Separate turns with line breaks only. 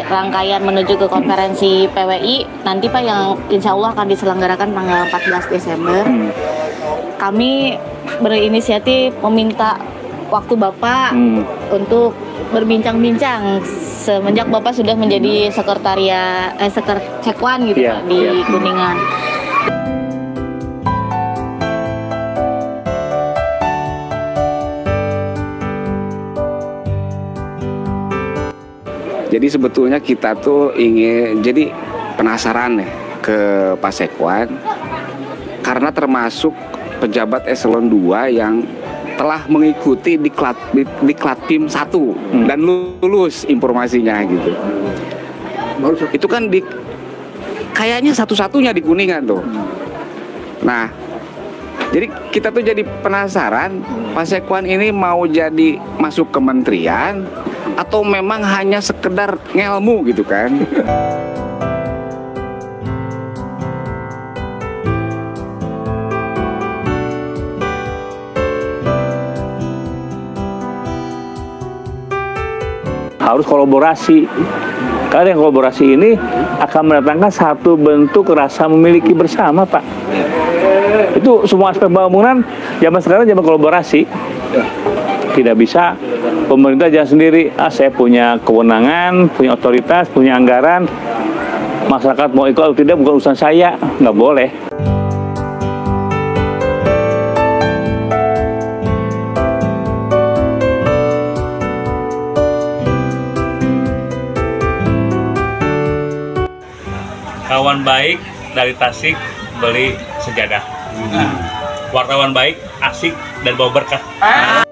rangkaian menuju ke konferensi PWI nanti Pak yang insya Allah akan diselenggarakan tanggal 14 Desember. Kami berinisiatif meminta waktu Bapak untuk berbincang-bincang semenjak Bapak sudah menjadi sekwan gitu Pak di Kuningan.
Jadi sebetulnya kita tuh ingin jadi penasaran nih ke Pak Sekwan karena termasuk pejabat eselon 2 yang telah mengikuti di Klatim 1 dan lulus informasinya gitu. Itu kan kayaknya satu-satunya di Kuningan tuh. Nah, jadi kita tuh jadi penasaran Pak Sekwan ini mau jadi masuk kementerian atau memang hanya sekedar ngelmu gitu kan.
Harus kolaborasi. Karena yang kolaborasi ini akan mendatangkan satu bentuk rasa memiliki bersama, Pak. Itu semua aspek pembangunan zaman sekarang zaman kolaborasi. Tidak bisa pemerintah jalan sendiri. Saya punya kewenangan, punya otoritas, punya anggaran. Masyarakat mau ikut atau tidak bukan urusan saya, nggak boleh.
Kawan baik dari Tasik beli sejadah. Wartawan baik asik dan bawa berkah.